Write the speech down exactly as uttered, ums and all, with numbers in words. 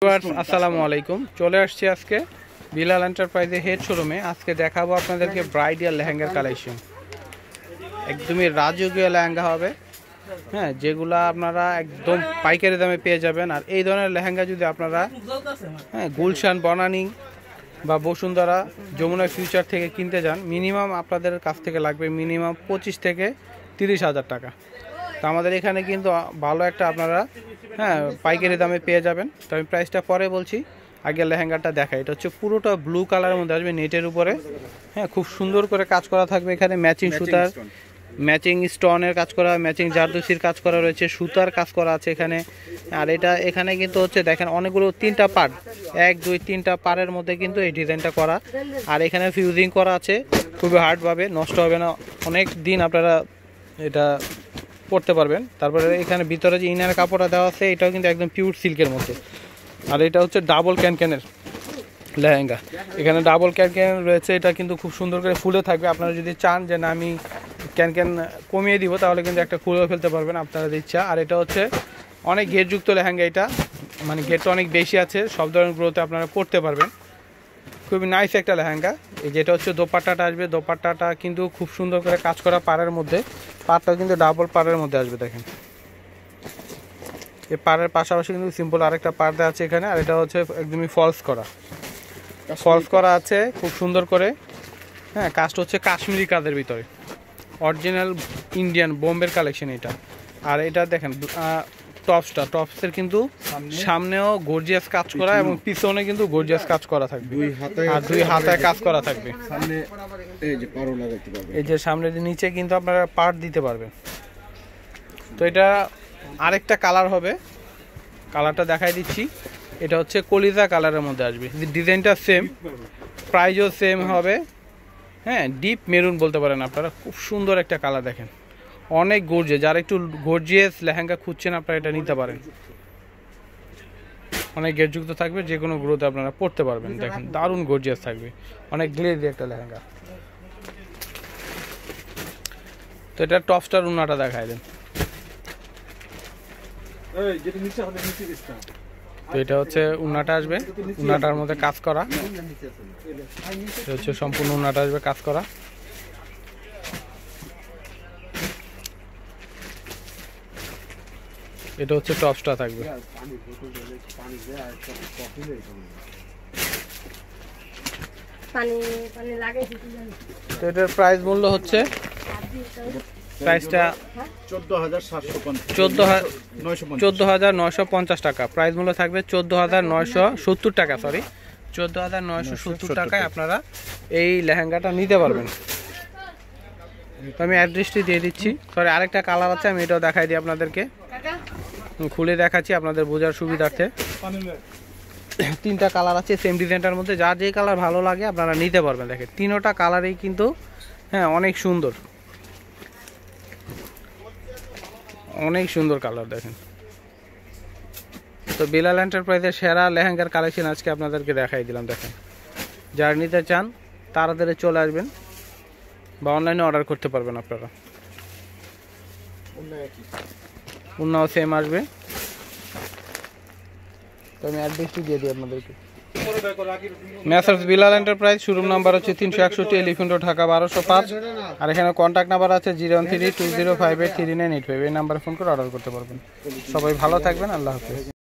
Viewers আসসালামু আলাইকুম। চলে আসছি আজকে বিলাল এন্টারপ্রাইজের হেড শোরুমে। আজকে দেখাবো আপনাদেরকে ব্রাইডাল লেহেঙ্গার কালেকশন। একদমই রাজকীয় লেহেঙ্গা হবে, হ্যাঁ, যেগুলা আপনারা একদম পাইকারি দামে পেয়ে যাবেন। আর এই ধরনের লেহেঙ্গা যদি আপনারা হ্যাঁ গুলশান, বনানী বা বসুন্ধরা, যমুনা ফিউচার থেকে কিনতে যান, মিনিমাম আপনাদের কাছ থেকে লাগবে মিনিমাম পঁচিশ থেকে তিরিশ হাজার টাকা। তো আমাদের এখানে কিন্তু ভালো একটা আপনারা হ্যাঁ পাইকারি দামে পেয়ে যাবেন। তো আমি প্রাইসটা পরে বলছি, আগে লেহেঙ্গাটা দেখাই। এটা হচ্ছে পুরোটা ব্লু কালারের মধ্যে আসবে, নেটের উপরে, হ্যাঁ, খুব সুন্দর করে কাজ করা থাকবে। এখানে ম্যাচিং সুতার, ম্যাচিং স্টোনের কাজ করা, ম্যাচিং জারদোসির কাজ করা রয়েছে, সুতার কাজ করা আছে এখানে। আর এটা এখানে কিন্তু হচ্ছে দেখেন অনেকগুলো তিনটা পার্ট, এক দুই তিনটা পাড়ের মধ্যে কিন্তু এই ডিজাইনটা করা। আর এখানে ফিউজিং করা আছে, খুবই হার্ডভাবে, নষ্ট হবে না, অনেক দিন আপনারা এটা পরতে পারবেন। তারপরে এখানে ভিতরে যে ইনার কাপড়টা দেওয়া আছে, এটাও কিন্তু একদম পিওর সিল্কের মধ্যে। আর এটা হচ্ছে ডাবল ক্যানক্যানের লেহেঙ্গা, এখানে ডাবল ক্যানক্যান রয়েছে। এটা কিন্তু খুব সুন্দর করে ফুলে থাকবে। আপনারা যদি চান যে না আমি ক্যানক্যান কমিয়ে দিব, তাহলে কিন্তু একটা খুলে ফেলতে পারবেন আপনাদের ইচ্ছা। আর এটা হচ্ছে অনেক ঘেরযুক্ত লেহেঙ্গা, এটা মানে ঘেরটা অনেক বেশি আছে, সব ধরনের গ্রোথে আপনারা পরতে পারবেন। খুবই নাইস একটা লেহেঙ্গা। এই যেটা হচ্ছে দোপাট্টাটা আসবে, দোপাট্টাটা কিন্তু খুব সুন্দর করে কাজ করা পাড়ের মধ্যে, পাড়টাও কিন্তু ডাবল পাড়ের মধ্যে আসবে। দেখেন এই পাড়ের পাশাপাশি কিন্তু সিম্পল আরেকটা পাড় দেওয়া আছে এখানে। আর এটা হচ্ছে একদমই ফলস করা, ফলস করা আছে খুব সুন্দর করে, হ্যাঁ, কাজটা হচ্ছে কাশ্মীরি কাজের ভিতরে, অরিজিনাল ইন্ডিয়ান বোম্বের কালেকশন এটা। আর এটা দেখেন টপসটা, টপসের কিন্তু সামনেও গর্জিয়াস কাজ করা এবং পিছনে কিন্তু গর্জিয়াস কাজ করা থাকবে, আর দুই হাতায় কাজ করা থাকবে। এই যে সামনে নিচে কিন্তু আপনারা পার্ট দিতে পারবেন। তো এটা আরেকটা কালার হবে, কালারটা দেখাই দিচ্ছি। এটা হচ্ছে কলিজা কালারের মধ্যে আসবে, ডিজাইনটা সেম, প্রাইসও সেম হবে, হ্যাঁ, ডিপ মেরুন বলতে পারেন আপনারা। খুব সুন্দর একটা কালার, দেখেন অনেক গর্জিয়াস। যারা একটু গর্জিয়াস লেহেঙ্গা খুঁজছেন আপনারা এটা নিতে পারেন, অনেক গেরযুক্ত থাকবে, যে কোনো গ্রোথে আপনারা পরতে পারবেন। দেখেন দারুণ গর্জিয়াস থাকবে, অনেক গ্লেজি একটা লেহেঙ্গা। তো এটা টপস্টার উন্নাটা দেখায় দেন। তো এটা হচ্ছে উন্নাটা আসবে, উন্নাটার মধ্যে কাজ করা, এটা হচ্ছে সম্পূর্ণ উন্নাটা আসবে কাজ করা। এটা হচ্ছে টপসটা থাকবে। তো এটার প্রাইস মূল্য হচ্ছে, প্রাইসটা চোদ্দ হাজার নয়শো পঞ্চাশ টাকা প্রাইস মূল্য থাকবে। চোদ্দ হাজার নয়শো সত্তর টাকা সরি চোদ্দ হাজার নয়শো সত্তর টাকায় আপনারা এই লেহেঙ্গাটা নিতে পারবেন। আমি অ্যাড্রেসটি দিয়ে দিচ্ছি। সরি, আরেকটা কালার আছে, আমি এটাও দেখাই দিই আপনাদেরকে, খুলে দেখাচ্ছি আপনাদের বোঝার সুবিধার্থে। তিনটা কালার আছে সেম ডিজাইনটার মধ্যে, যার যে কালার ভালো লাগে আপনারা নিতে পারবেন। দেখেন তিনোটা কালারেই কিন্তু হ্যাঁ অনেক সুন্দর, অনেক সুন্দর কালার দেখেন। তো বিলাল এন্টারপ্রাইজের সেরা লেহেঙ্গার কালেকশন আজকে আপনাদেরকে দেখাই দিলাম। দেখেন যারা নিতে চান তাড়াতাড়ি চলে আসবেন বা অনলাইনে অর্ডার করতে পারবেন আপনারা। উন্নাও সেম আসবে। তো আমি অ্যাড্রেসটি দিয়ে দিই আপনাদেরকে। Messrs Bilal enterprise, showroom number হচ্ছে তিনশো একষট্টি এলিফেন্ট রোড, ঢাকা বারোশো পাঁচ। আর এখানে কন্ট্যাক্ট নাম্বার আছে zero one three two zero five eight three nine eight five. এই নাম্বারে ফোন করে অর্ডার করতে পারবেন। সবাই ভালো থাকবেন, আল্লাহ হাফেজ।